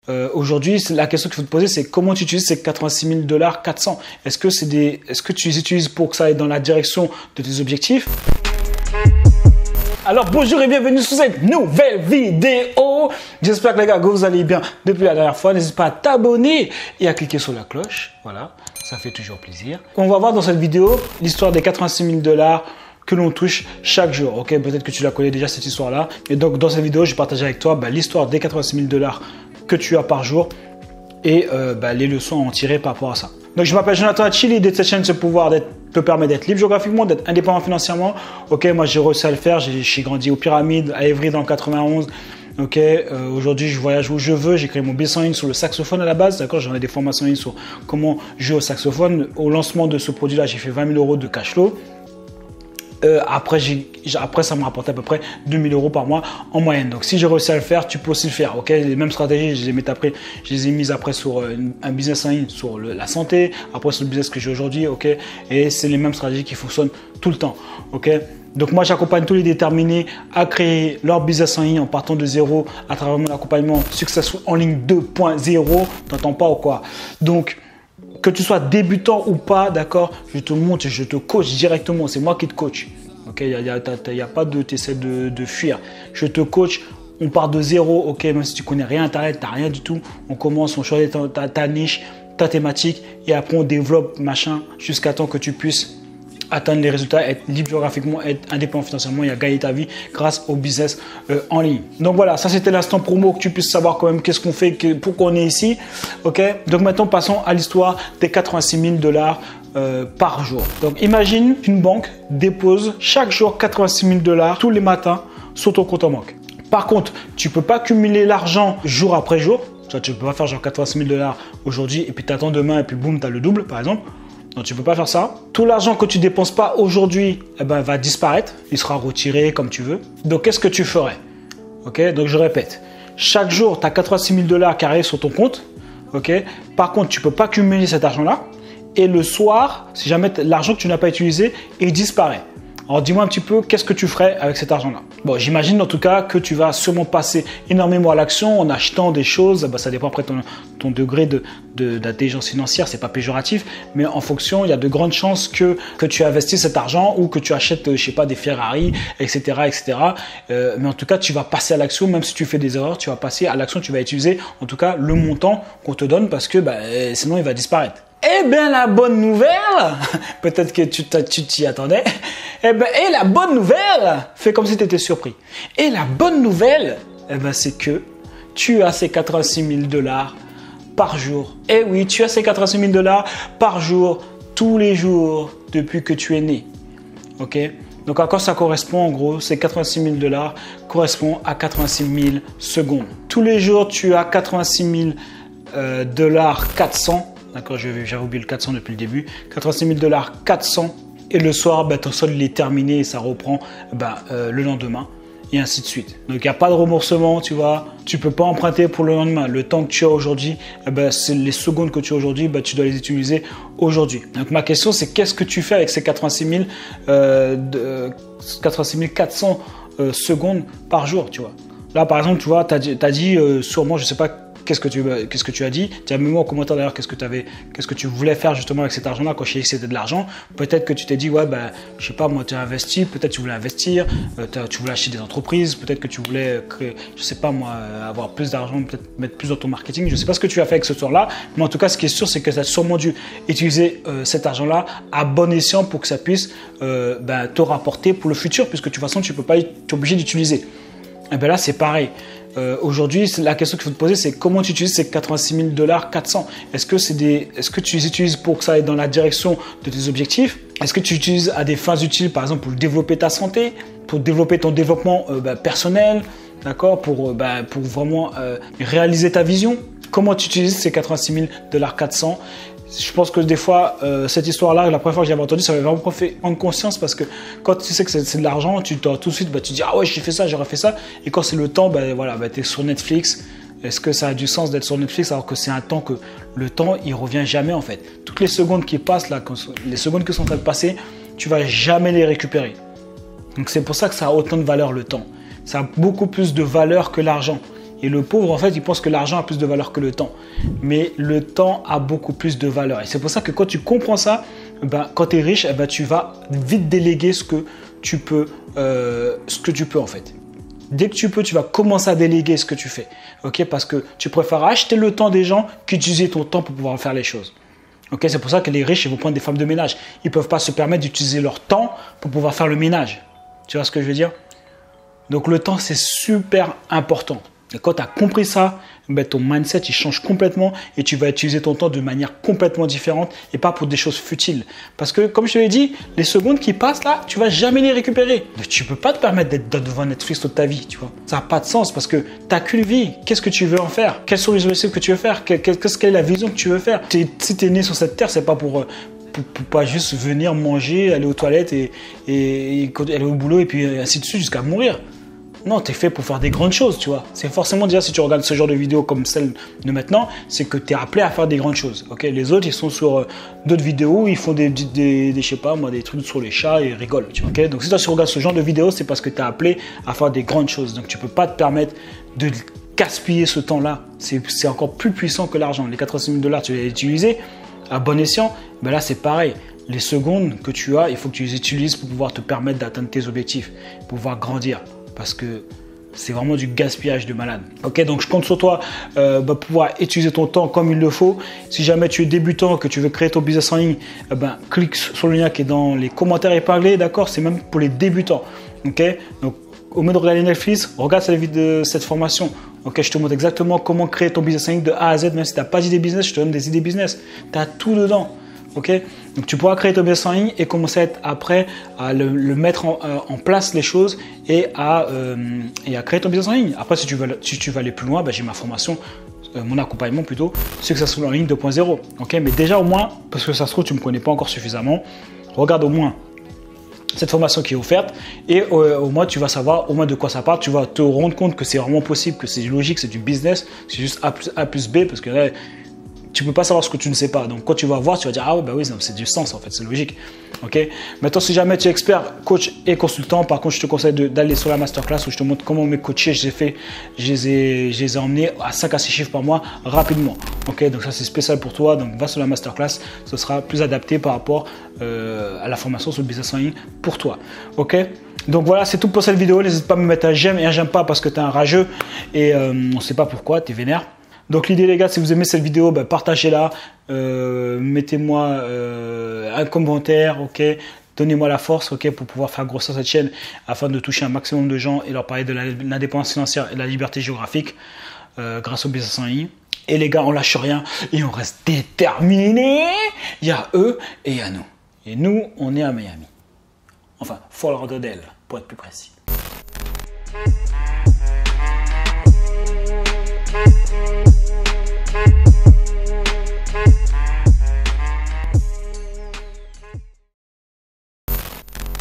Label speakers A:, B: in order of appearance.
A: Aujourd'hui, la question qu'il faut te poser, c'est comment tu utilises ces 86 000 $, 400. Est-ce que tu les utilises pour que ça aille dans la direction de tes objectifs? Alors bonjour et bienvenue sur cette nouvelle vidéo. J'espère que les gars, vous allez bien depuis la dernière fois. N'hésite pas à t'abonner et à cliquer sur la cloche. Voilà, ça fait toujours plaisir. On va voir dans cette vidéo l'histoire des 86 000 $ que l'on touche chaque jour. Ok, peut-être que tu la connais déjà cette histoire-là. Et donc dans cette vidéo, je vais partager avec toi l'histoire des 86 000 $ que tu as par jour et les leçons à en tirer par rapport à ça. Donc je m'appelle Jonathan Achille, l'idée de cette chaîne, c'est pouvoir te permettre d'être libre géographiquement, d'être indépendant financièrement. Ok, moi j'ai réussi à le faire, j'ai grandi aux Pyramides, à Évry dans le 91. Ok, aujourd'hui je voyage où je veux, j'ai créé mon business en ligne sur le saxophone à la base, d'accord, j'en ai des formations en ligne sur comment jouer au saxophone. Au lancement de ce produit-là, j'ai fait 20 000 € de cash flow. Après, ça me rapporte à peu près 2 000 € par mois en moyenne. Donc, si j'ai réussi à le faire, tu peux aussi le faire. Ok, les mêmes stratégies, je les ai mises après sur un business en ligne sur la santé, après sur le business que j'ai aujourd'hui. Ok, et c'est les mêmes stratégies qui fonctionnent tout le temps. Ok. Donc moi, j'accompagne tous les déterminés à créer leur business en ligne en partant de zéro à travers mon accompagnement Successful en ligne 2.0. T'entends pas ou quoi? Donc, que tu sois débutant ou pas, d'accord, je te montre, je te coach directement. C'est moi qui te coach. Ok, il n'y a pas de t'essaies de fuir. Je te coach. On part de zéro. Ok, même si tu connais rien à Internet, tu n'as rien du tout. On commence, on choisit ta niche, ta thématique et après on développe machin jusqu'à temps que tu puisses atteindre les résultats, être libre géographiquement, être indépendant financièrement et à gagner ta vie grâce au business en ligne. Donc voilà, ça c'était l'instant promo, que tu puisses savoir quand même qu'est-ce qu'on fait, pourquoi on est ici. Ok, donc maintenant passons à l'histoire des 86 000 $ par jour. Donc imagine qu'une banque dépose chaque jour 86 000 $ tous les matins sur ton compte en banque. Par contre, tu ne peux pas cumuler l'argent jour après jour. Tu ne peux pas faire genre 86 000 $ aujourd'hui et puis tu attends demain et puis boum, tu as le double par exemple. Donc, tu ne peux pas faire ça. Tout l'argent que tu ne dépenses pas aujourd'hui va disparaître. Il sera retiré comme tu veux. Donc, qu'est-ce que tu ferais? Ok, donc je répète. Chaque jour, tu as 86 000 $ qui arrivent sur ton compte. Ok. Par contre, tu ne peux pas cumuler cet argent-là. Et le soir, si jamais l'argent que tu n'as pas utilisé, il disparaît. Alors, dis-moi un petit peu, qu'est-ce que tu ferais avec cet argent-là? Bon, j'imagine en tout cas que tu vas sûrement passer énormément à l'action en achetant des choses. Ça dépend après ton degré d'intelligence financière, c'est pas péjoratif, mais en fonction, il y a de grandes chances que tu investisses cet argent ou que tu achètes, je sais pas, des Ferrari, etc., etc. Mais en tout cas, tu vas passer à l'action, même si tu fais des erreurs, tu vas passer à l'action, tu vas utiliser en tout cas le montant qu'on te donne parce que sinon il va disparaître. Eh bien, la bonne nouvelle, peut-être que tu t'y attendais, et la bonne nouvelle, fais comme si tu étais surpris. Et la bonne nouvelle, c'est que tu as ces 86 000 $ par jour. Eh oui, tu as ces 86 000 $ par jour, tous les jours, depuis que tu es né. Ok? Donc, à quoi ça correspond en gros? Ces 86 000 $ correspondent à 86 000 secondes. Tous les jours, tu as 86 000 $ 400. D'accord, j'avais oublié le 400 depuis le début. 86 000 $ 400. Et le soir, ton solde est terminé et ça reprend le lendemain. Et ainsi de suite. Donc, il n'y a pas de remboursement, tu vois. Tu ne peux pas emprunter pour le lendemain. Le temps que tu as aujourd'hui, c'est les secondes que tu as aujourd'hui, tu dois les utiliser aujourd'hui. Donc, ma question, c'est qu'est-ce que tu fais avec ces 86 400 secondes par jour, tu vois. Là, par exemple, tu vois, tu as dit sûrement, je ne sais pas, qu'est-ce que tu as dit? Dis-moi en commentaire d'ailleurs qu'est-ce que tu voulais faire justement avec cet argent-là quand je t'ai dit que c'était de l'argent. Peut-être que tu t'es dit, je sais pas, moi tu as investi, peut-être tu voulais investir, tu voulais acheter des entreprises, peut-être que tu voulais créer, je sais pas moi, avoir plus d'argent, peut-être mettre plus dans ton marketing. Je sais pas ce que tu as fait avec ce soir-là, mais en tout cas, ce qui est sûr, c'est que tu as sûrement dû utiliser cet argent-là à bon escient pour que ça puisse te rapporter pour le futur, puisque de toute façon, tu peux pas être obligé d'utiliser. Et là, c'est pareil. Aujourd'hui, la question qu'il faut te poser, c'est comment tu utilises ces 86 000 $ 400. Est-ce que tu les utilises pour que ça aille dans la direction de tes objectifs? Est-ce que tu utilises à des fins utiles, par exemple, pour développer ta santé, pour développer ton développement personnel, d'accord, pour vraiment réaliser ta vision? Comment tu utilises ces 86 000 $ 400? Je pense que des fois, cette histoire-là, la première fois que j'avais entendu, ça m'avait vraiment fait prendre conscience parce que quand tu sais que c'est de l'argent, tout de suite, tu te dis « Ah ouais, j'ai fait ça, j'aurais fait ça ». Et quand c'est le temps, tu es sur Netflix. Est-ce que ça a du sens d'être sur Netflix alors que c'est un temps que le temps, il revient jamais en fait. Toutes les secondes qui passent, là, les secondes qui sont en train de passer, tu vas jamais les récupérer. Donc c'est pour ça que ça a autant de valeur le temps. Ça a beaucoup plus de valeur que l'argent. Et le pauvre, en fait, il pense que l'argent a plus de valeur que le temps. Mais le temps a beaucoup plus de valeur. Et c'est pour ça que quand tu comprends ça, ben, quand tu es riche, ben, tu vas vite déléguer ce que tu peux en fait. Dès que tu peux, tu vas commencer à déléguer ce que tu fais. Okay? Parce que tu préfères acheter le temps des gens qu'utiliser ton temps pour pouvoir faire les choses. Okay? C'est pour ça que les riches, ils vont prendre des femmes de ménage. Ils ne peuvent pas se permettre d'utiliser leur temps pour pouvoir faire le ménage. Tu vois ce que je veux dire? Donc le temps, c'est super important. Et quand tu as compris ça, ben, ton mindset il change complètement et tu vas utiliser ton temps de manière complètement différente et pas pour des choses futiles. Parce que comme je te l'ai dit, les secondes qui passent là, tu vas jamais les récupérer. Donc, tu peux pas te permettre d'être devant Netflix toute ta vie, tu vois. Ça n'a pas de sens parce que tu n'as qu'une vie. Qu'est-ce que tu veux en faire? Quels sont les objectifs que tu veux faire? Quelle est la vision que tu veux faire? Si tu es né sur cette terre, c'est pas pour pas juste venir manger, aller aux toilettes et aller au boulot et puis ainsi de suite jusqu'à mourir. Non, tu es fait pour faire des grandes choses, tu vois. C'est forcément déjà, si tu regardes ce genre de vidéos comme celle de maintenant, c'est que tu es appelé à faire des grandes choses. Okay, les autres, ils sont sur d'autres vidéos, ils font je sais pas moi, des trucs sur les chats et ils rigolent. Tu vois, okay? Donc si tu regardes ce genre de vidéos, c'est parce que tu es appelé à faire des grandes choses. Donc tu peux pas te permettre de gaspiller ce temps-là. C'est encore plus puissant que l'argent. Les 86 000 $, tu vas les utiliser à bon escient. Ben là, c'est pareil. Les secondes que tu as, il faut que tu les utilises pour pouvoir te permettre d'atteindre tes objectifs, pour pouvoir grandir. Parce que c'est vraiment du gaspillage de malade. Ok, donc je compte sur toi pour pouvoir utiliser ton temps comme il le faut. Si jamais tu es débutant, que tu veux créer ton business en ligne, clique sur le lien qui est dans les commentaires épinglés, d'accord? C'est même pour les débutants. Ok, donc au lieu de regarder Netflix, regarde cette formation. Ok, je te montre exactement comment créer ton business en ligne de A à Z. Même si tu n'as pas d'idée business, je te donne des idées business. Tu as tout dedans. Okay, donc tu pourras créer ton business en ligne et commencer après à le mettre en place les choses et à créer ton business en ligne. Après, si tu veux aller plus loin, j'ai ma formation, mon accompagnement plutôt, Successful en ligne 2.0. Okay, mais déjà au moins, parce que ça se trouve, tu ne me connais pas encore suffisamment, regarde au moins cette formation qui est offerte et au moins tu vas savoir au moins de quoi ça parle. Tu vas te rendre compte que c'est vraiment possible, que c'est logique, c'est du business, c'est juste A plus B parce que là, tu ne peux pas savoir ce que tu ne sais pas. Donc, quand tu vas voir, tu vas dire « Ah ouais, bah oui, c'est du sens en fait, c'est logique. » Ok. Maintenant, si jamais tu es expert, coach et consultant, par contre, je te conseille d'aller sur la masterclass où je te montre comment mes coachés, je les ai emmenés à 5 à 6 chiffres par mois rapidement. Ok. Donc, ça, c'est spécial pour toi. Donc, va sur la masterclass, ce sera plus adapté par rapport à la formation sur le business en ligne pour toi. Ok. Donc voilà, c'est tout pour cette vidéo. N'hésite pas à me mettre un j'aime et un j'aime pas parce que tu es un rageux et on ne sait pas pourquoi, tu es vénère. Donc l'idée les gars, si vous aimez cette vidéo, partagez-la, mettez-moi un commentaire, ok, donnez-moi la force, ok, pour pouvoir faire grossir cette chaîne afin de toucher un maximum de gens et leur parler de l'indépendance financière et de la liberté géographique grâce au business en ligne. Et les gars, on lâche rien et on reste déterminés. Il y a eux et il y a nous. Et nous, on est à Miami. Enfin, Fort Lauderdale, pour être plus précis.